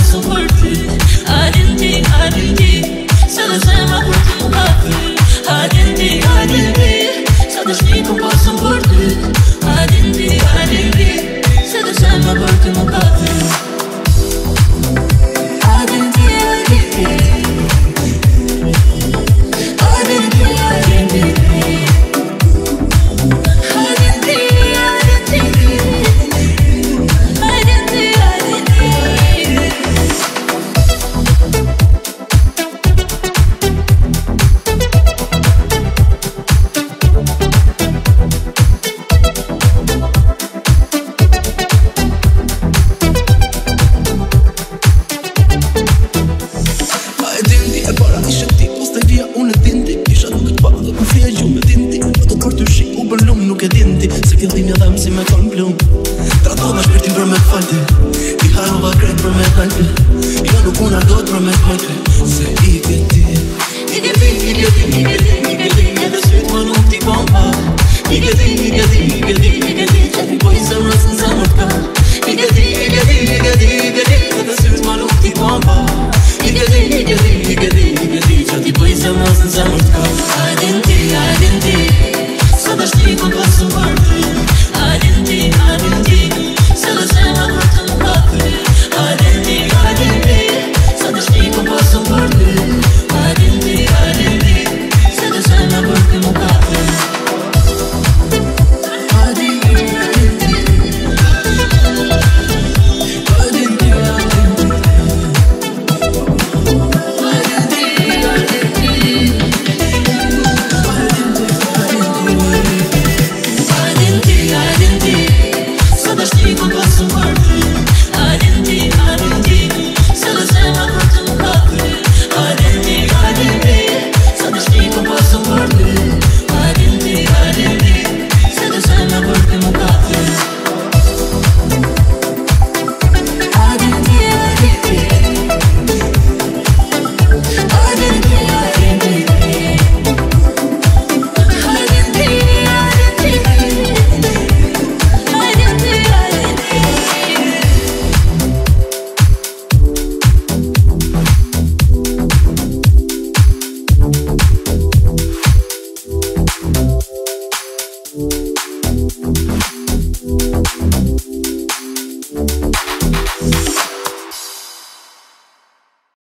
posso por ti. Adinti, se da sema por ti un café. Adinti, se da snico posso por ti. Adinti, se da sema por ti un café. Adinti, se fillim edhe më si me ton plum. Trato ma shpirtin për me falti, i harova krejt për me halti.